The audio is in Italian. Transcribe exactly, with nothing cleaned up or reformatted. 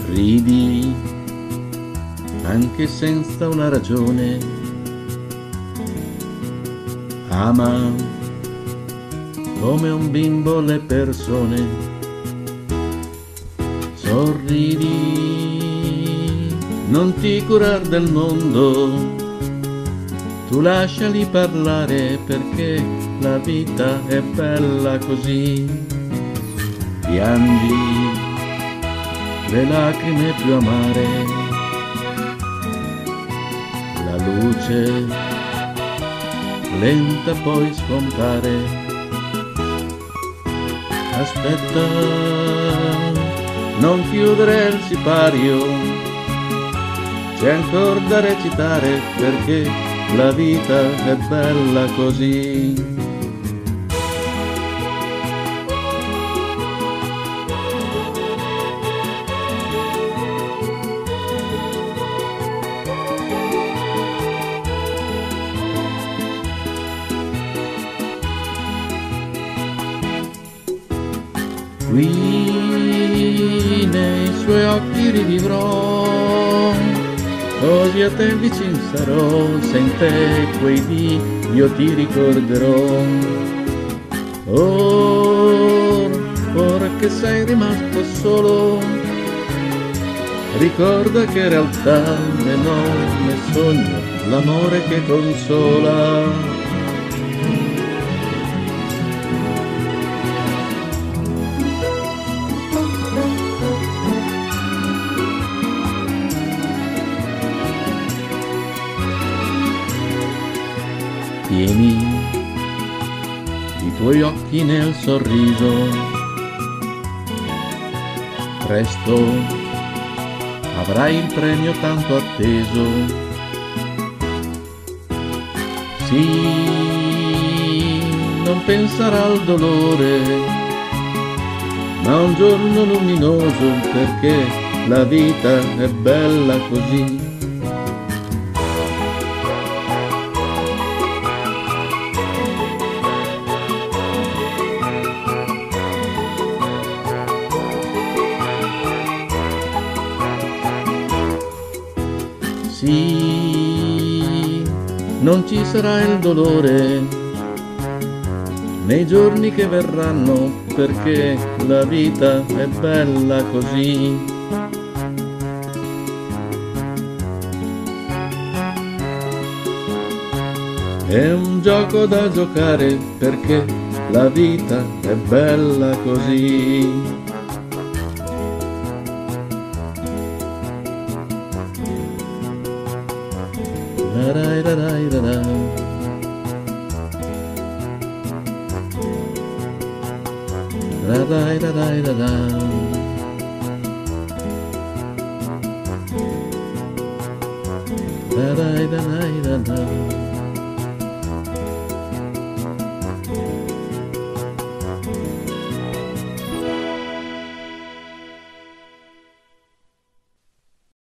Ridi anche senza una ragione, ama come un bimbo le persone, sorridi, non ti curar del mondo, tu lasciali parlare perché la vita è bella così. Piangi le lacrime più amare, la luce lenta poi scompare. Aspetta, non chiudere il sipario, c'è ancora da recitare perché la vita è bella così. Qui nei suoi occhi rivivrò, così a te vicin sarò, se in te quei dì io ti ricorderò. Or, ora che sei rimasto solo, ricorda che in realtà è enorme sogno l'amore che consola. Tieni i tuoi occhi nel sorriso, presto avrai il premio tanto atteso. Sì, non penserà al dolore, ma un giorno luminoso perché la vita è bella così. Sì, non ci sarà il dolore nei giorni che verranno perché la vita è bella così. È un gioco da giocare perché la vita è bella così. Da da da da da da. Da da da da da da. Da da da da da.